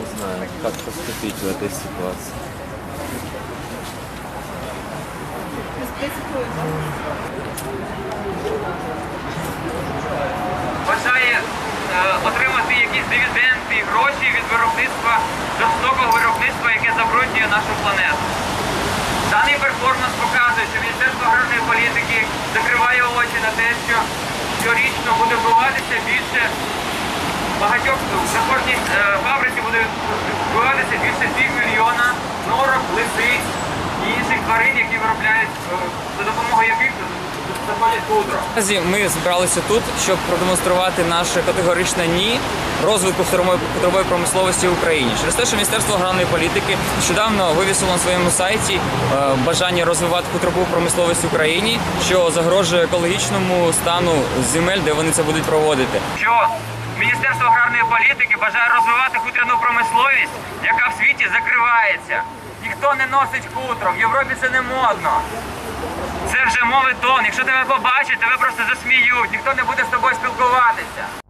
не знаю, как поступить в этой ситуации. Бажає отримати якісь дивіденди, гроші від виробництва, жорстокого виробництва, яке забруднює нашу планету. Даний перформанс показує, що Міністерство аграрної політики закриває очі на те, що щорічно буде вбиватися більше багатьох, на кожній фабриці буде вбиватися більше півмільйона норок, лисиць і інших тварин, які виробляють, за допомогою яких заходять хутро. Ми зібралися тут, щоб продемонструвати наше категоричне «ні» розвитку хутрової промисловості в Україні. Через те, що Міністерство аграрної політики нещодавно вивісило на своєму сайті бажання розвивати хутрову промисловість в Україні, що загрожує екологічному стану земель, де вони це будуть проводити. Що Міністерство аграрної політики бажає розвивати хутряну промисловість, яка в світі закривається. Ніхто не носить хутро, в Європі це не модно. Це вже моветон. Якщо тебе побачать, тебе просто засміють, ніхто не буде з тобою спілкуватися.